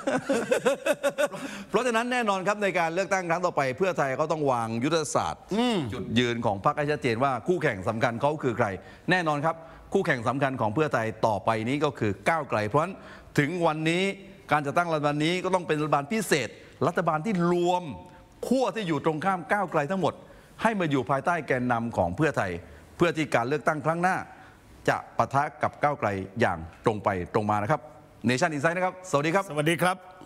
เพราะฉะนั้นแน่นอนครับในการเลือกตั้งครั้งต่อไป เพื่อไทยเขาต้องวางยุทธศาสตร์จุดยืนของพรรคให้ชัดเจนว่าคู่แข่งสำคัญเขาคือใคร แน่นอนครับคู่แข่งสำคัญของเพื่อไทยต่อไปนี้ก็คือก้าวไกล เพราะฉะนั้นถึงวันนี้การจัดตั้งรัฐบาลนี้ก็ต้องเป็นรัฐบาลพิเศษ รัฐบาลที่รวมขั้วที่อยู่ตรงข้ามก้าวไกลทั้งหมด ให้มาอยู่ภายใต้แกนนำของเพื่อไทย เพื่อที่การเลือกตั้งครั้งหน้า จะปะทะกับก้าวไกลอย่างตรงไปตรงมานะครับเนชั่นอินไซด์นะครับสวัสดีครับสวัสดีครับ